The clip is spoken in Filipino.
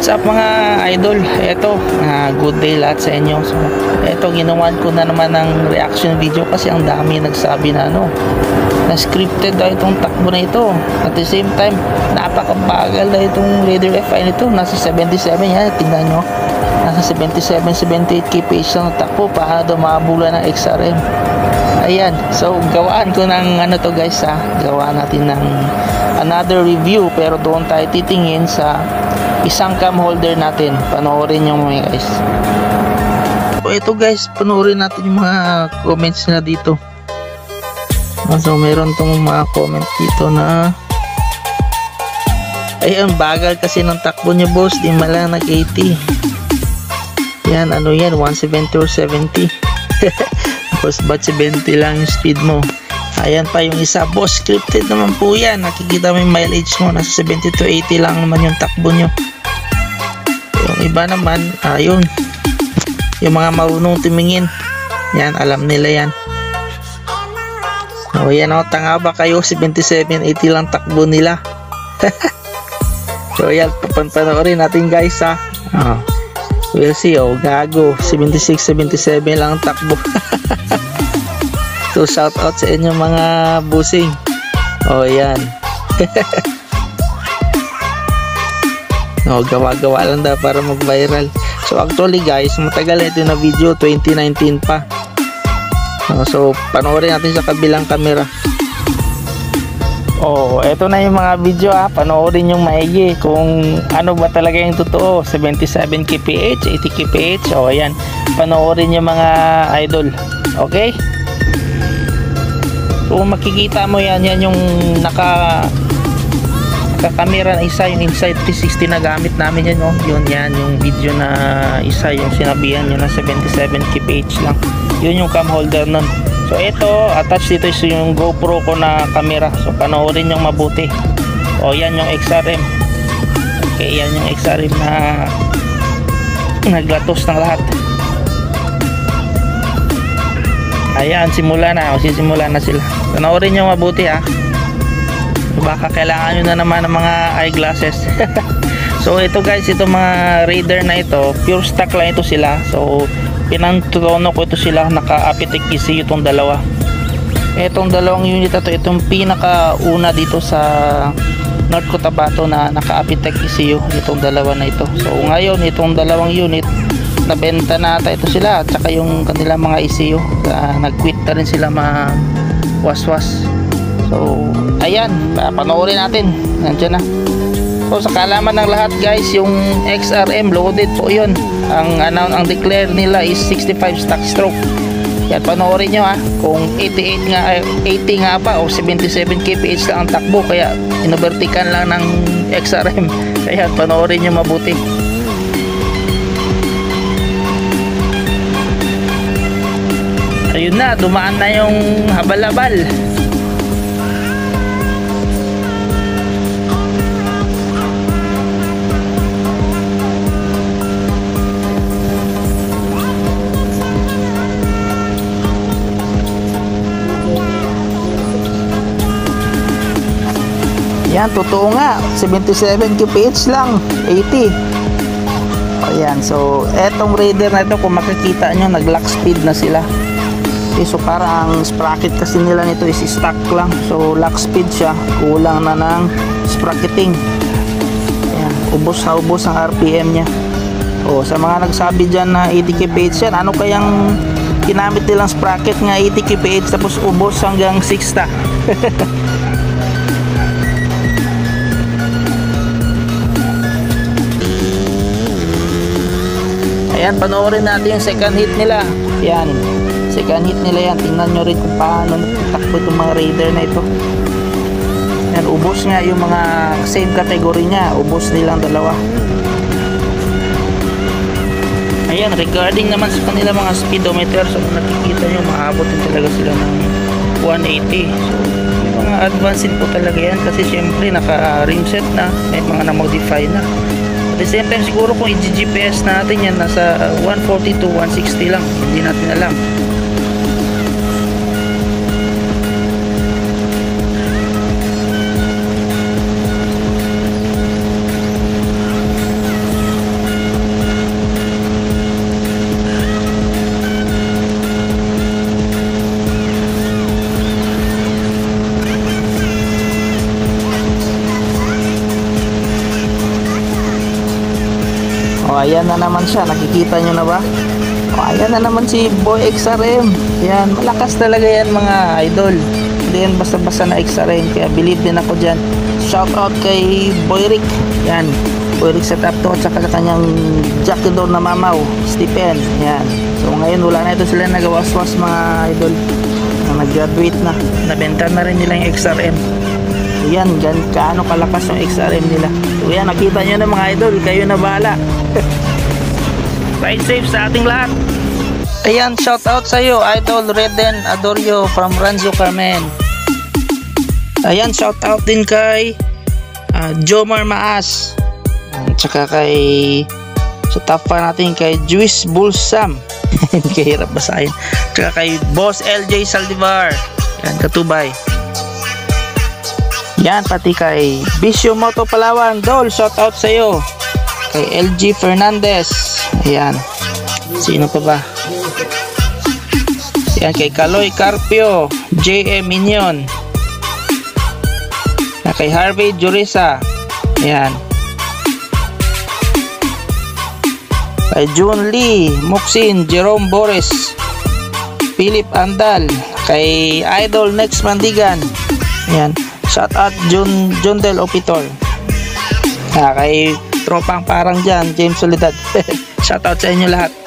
What's up mga idol? Eto, good day lahat sa inyo. So, eto, ginawan ko na naman ng reaction video kasi ang dami nagsabi na na scripted daw itong takbo na ito. At the same time, napakabagal daw itong Raider FI nito. Nasa 77 yan, tingnan nyo. Nasa 77-78 kph lang ang takbo para daw maabula ng XRM. Ayan, so gawaan ko ng to guys, gawaan natin ng another review, pero doon tayo titingin sa isang cam holder natin. Panoorin nyo mga guys. So ito guys, panoorin natin yung mga comments na dito. So meron tong mga comment dito na ayan, bagal kasi ng takbo niya boss, di malang nag 80. Yan, ano yan, 170 or 70. Boss, ba't 70 lang yung speed mo? Ayan pa yung isa, boss, scripted naman po yan. Nakikita mo yung mileage mo, nasa 70 to 80 lang naman yung takbo nyo. Yung iba naman, ayun, yung mga marunong tumingin, yan, alam nila yan. O yan o, tanga ba kayo, 77-80 lang takbo nila. So yan, panoorin natin guys we'll see. Gago, 76-77 lang ang takbo. So shout out sa inyo mga busing. Yan. Gawa-gawa lang daw para mag-viral. So actually guys, matagal na ito na video, 2019 pa. So panoorin natin sa kabilang camera. Eto na yung mga video panoorin yung maigi kung ano ba talaga yung totoo. 77 kph, 80 kph. Ayan, panoorin yung mga idol. Okay? So makikita mo yan yung naka-camera na isa, yung Insight 360 na gamit namin yan. Yan yung video na isa, yung sinabihan nyo na 77 kph lang. Yun yung cam holder nun. So ito, attach dito is yung GoPro ko na camera. So panoorin yung mabuti. Yan yung XRM. Okay, yan yung XRM na naglatos ng lahat. Ayan, simula na. Sisimula na sila. Panoorin yung mabuti Baka kailangan nyo na naman ng mga eyeglasses. So ito guys, itong mga Raider na ito, pure stock lang ito sila. So pinantono ko ito sila, naka-Apitec ECU itong dalawa. Itong dalawang unit ito, itong pinaka-una dito sa North Cotabato na naka-Apitec ECU, itong dalawa na ito. So ngayon, itong dalawang unit, nabenta na ata ito sila, at saka yung kanilang mga ECU, nag-quit na rin sila waswas. So ayan, panoorin natin, nandiyan na. So sa kaalaman ng lahat guys, yung XRM loaded po yun. Ang declare nila is 65 stock stroke. Yan, panoorin nyo kung 80 nga pa o 77 kph lang ang takbo, kaya inovertikan lang ng XRM. Kaya panoorin nyo mabuti. Ayun na, dumaan na yung habal-habal. Yan, totoo nga, 77 kph lang, 80. Ayan, so etong Raider na ito, kung makikita nyo, nag-lock speed na sila. So parang ang sprocket kasi nila nito is stock lang. So lock speed siya, kulang na ng sprocketing. Ayan, ubos na ubos ang RPM nya. Sa mga nagsabi dyan na 80 kph yan, ano kayang ginamit nilang sprocket nga 80 kph tapos ubos hanggang 6 ta. Ayan, panoorin natin yung second hit nila. Yan, second hit nila yan. Tingnan nyo rin kung paano takbo itong mga Raider na ito. Yan, ubos nga yung mga same category nya. Ubos nilang dalawa. Ayan, regarding naman sa kanila mga speedometer, so nakikita nyo, maabot din talaga sila ng 180. So may mga advanced po talaga yan kasi syempre naka rim set na, may mga na-modify na. At the same time, siguro kung i-GPS natin yan, nasa 140 to 160 lang, hindi natin alam. O, ayan na naman siya. Nakikita nyo na ba? O, ayan na naman si Boy XRM. Yan, malakas talaga yan mga idol. Hindi yan basta-basta na XRM. Kaya believe din ako dyan. Shout out kay Boy Rick. Yan, Boy Rick sa top 2 at saka sa kanyang Jackidor na mamaw, Stephen. Yan. So ngayon wala na ito sila nagawas-was mga idol. Nag-graduate na. Nabenta na rin nila yung XRM. Yan, kaano kalakas yung XRM nila. So yan, nakita nyo na mga idol. Kayo na bahala. Ride safe sa ating lahat. Ayan, shout out sa iyo, Idol Reden Adorio from Ranzo Carmen. Ayan, shout out din kay Jomar Maas. At saka kay sa top fan natin kay Juice Bulsam. Kahirap basahin. At saka kay Boss LJ Saldivar. Yan, Katubay. Yan, pati kay Bisyo Moto Palawan. Dol, shout out sa iyo. Kay LG Fernandez. Ayan. Sino pa ba? Yan, kay Kaloy Carpio, JM Minion. Kay Harvey Jurisa. Ayan. Kay June Lee, Muxin, Jerome Boris, Philip Andal, kay Idol Next Mandigan. Ayan. Shout out John Del Opitor. Kay tropang parang dyan, James Soledad. Shout out sa inyo lahat.